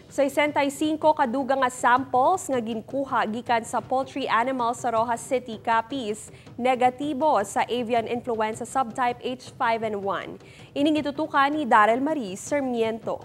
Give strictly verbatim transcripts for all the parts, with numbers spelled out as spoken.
sesenta y cinco kaduga nga samples nga ginkuha gikan sa poultry animals sa Rojas City, Capiz, negatibo sa avian influenza subtype H five N one. Ining itutukan ni Daryl Marie Sarmiento.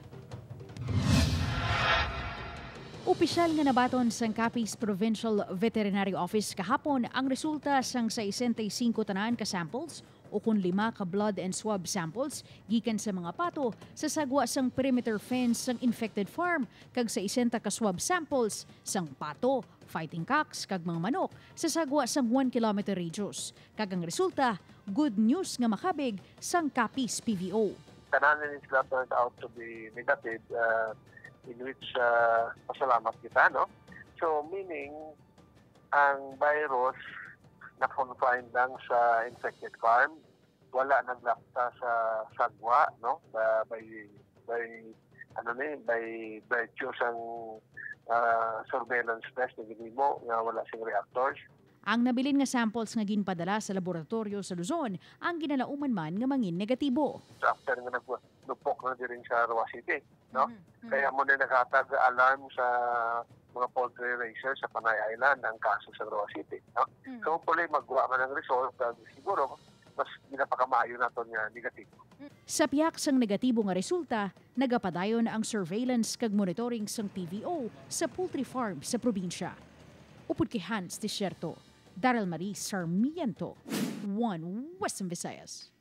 Opisyal nga nabaton sang Capiz Provincial Veterinary Office kahapon ang resulta sang sesenta y cinco tanan ka samples o kung lima ka blood and swab samples gikan sa mga pato sa sagwa sang perimeter fence sang infected farm kag sa isenta ka swab samples sang pato, fighting cocks kag mga manok sa sagwa sang one kilometer radius. Kag ang resulta, good news nga makabig sang Capiz P V O. Tanan ni sila turned out to be negative, uh, in which uh, pasalamat kita, no? So meaning ang virus na-confine lang sa infected farm, wala naglapta sa sagwa, no? Uh, by by ano ni by virtue sang uh, surveillance test na ginimo nga wala sing reactors. Ang nabilin nga samples nga ginpadala sa laboratorio sa Luzon ang ginalauman man nga mangin negatibo. So after nga nagpok na din sa Roa City, no? Mm-hmm. Kaya mo na nakatag alarm sa mga poultry raisers sa Panay Island ang kaso sa Roa City, no? Mm-hmm. So hopefully magwa man ang result kag siguro mas ginapakamayo nato nga negatibo. Sa piyak sang negatibo nga resulta, nagapadayon ang surveillance kag monitoring sang P V O sa poultry farm sa probinsya. Upod kay Hans Desierto, Daryl Marie Sarmiento, One Western Visayas.